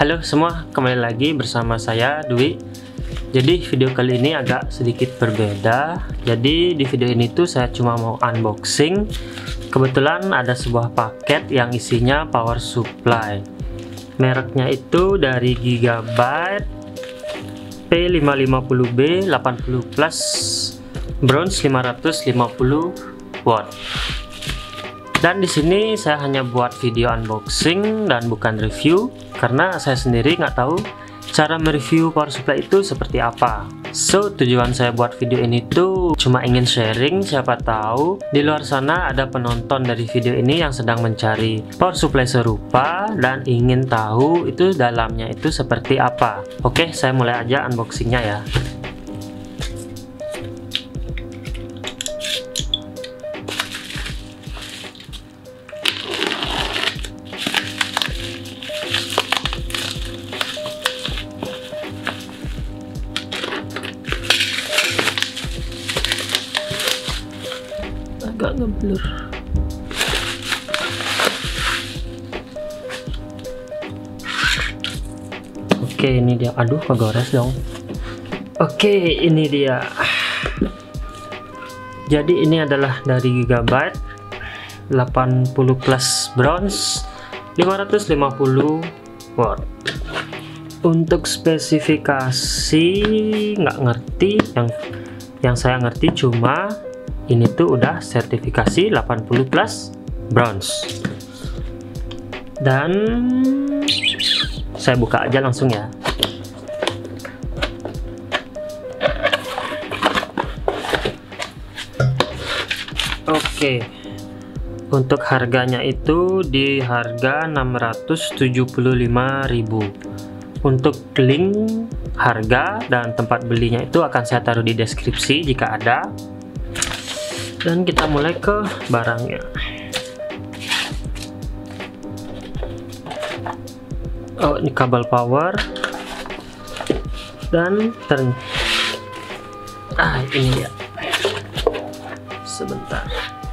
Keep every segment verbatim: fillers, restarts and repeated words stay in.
Halo semua, kembali lagi bersama saya Dwi. Jadi video kali ini agak sedikit berbeda. Jadi di video ini tuh saya cuma mau unboxing. Kebetulan ada sebuah paket yang isinya power supply. Mereknya itu dari Gigabyte P lima lima nol B delapan puluh plus bronze lima ratus lima puluh watt. Dan di sini saya hanya buat video unboxing dan bukan review karena saya sendiri nggak tahu cara mereview power supply itu seperti apa. So tujuan saya buat video ini tuh cuma ingin sharing, siapa tahu di luar sana ada penonton dari video ini yang sedang mencari power supply serupa dan ingin tahu itu dalamnya itu seperti apa. Oke, saya mulai aja unboxingnya ya. Agak ngeblur. Oke, ini dia. Aduh, kegores dong. Oke, ini dia. Jadi ini adalah dari Gigabyte delapan puluh plus bronze lima ratus lima puluh watt. Untuk spesifikasi nggak ngerti, yang yang saya ngerti cuma ini tuh udah sertifikasi delapan puluh plus bronze. Dan saya buka aja langsung ya. Oke, untuk harganya itu di harga enam ratus tujuh puluh lima ribu. Untuk link harga dan tempat belinya itu akan saya taruh di deskripsi jika ada. Dan kita mulai ke barangnya. Oh, ini kabel power dan turn. Ah, ini dia. Sebentar.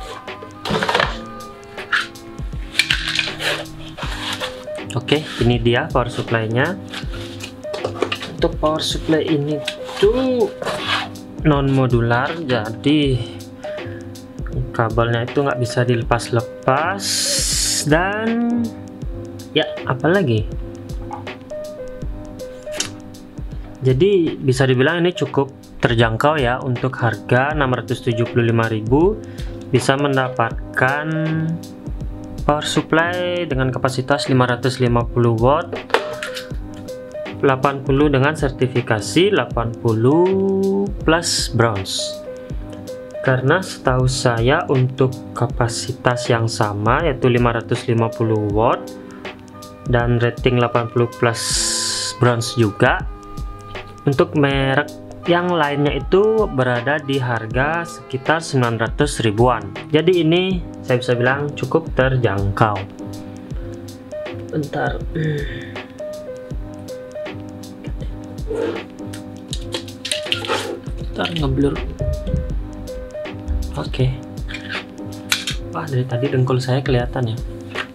Oke, ini dia power supply-nya. Untuk power supply ini tuh non modular, jadi kabelnya itu nggak bisa dilepas-lepas. Dan ya, apalagi, jadi bisa dibilang ini cukup terjangkau ya. Untuk harga enam ratus tujuh puluh lima ribu bisa mendapatkan power supply dengan kapasitas lima ratus lima puluh watt, delapan puluh dengan sertifikasi delapan puluh plus bronze. Karena setahu saya untuk kapasitas yang sama yaitu lima ratus lima puluh watt dan rating delapan puluh plus bronze juga, untuk merek yang lainnya itu berada di harga sekitar sembilan ratus ribuan. Jadi ini saya bisa bilang cukup terjangkau. Bentar. Bentar, ngeblur. Oke. Wah, dari tadi dengkul saya kelihatan ya.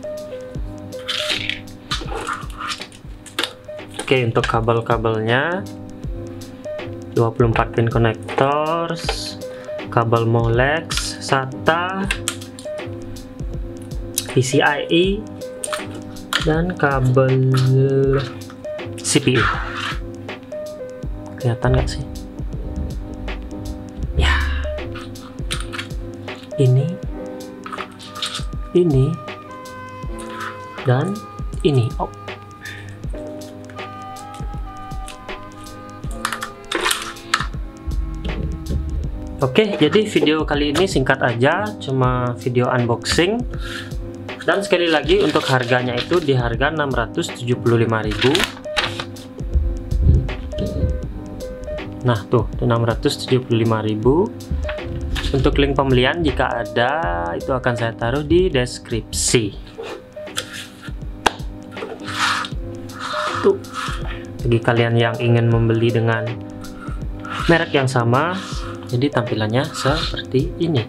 Oke, untuk kabel-kabelnya dua puluh empat pin connectors, kabel Molex, SATA, P C I E, dan kabel C P U. Kelihatan nggak sih? Ya, ini, ini, dan ini. Oh. Oke, jadi video kali ini singkat aja, cuma video unboxing. Dan sekali lagi untuk harganya itu di harga enam ratus tujuh puluh lima ribu. Nah, tuh enam ratus tujuh puluh lima ribu. Untuk link pembelian jika ada itu akan saya taruh di deskripsi. Tuh, bagi kalian yang ingin membeli dengan merek yang sama, jadi tampilannya seperti ini.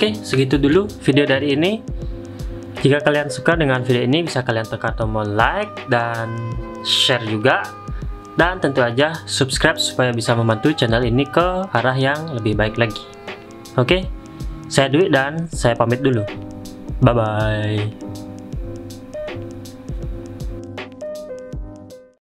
Oke, segitu dulu video dari ini. Jika kalian suka dengan video ini, bisa kalian tekan tombol like dan share juga. Dan tentu aja subscribe supaya bisa membantu channel ini ke arah yang lebih baik lagi. Oke, saya Dwi dan saya pamit dulu. Bye-bye.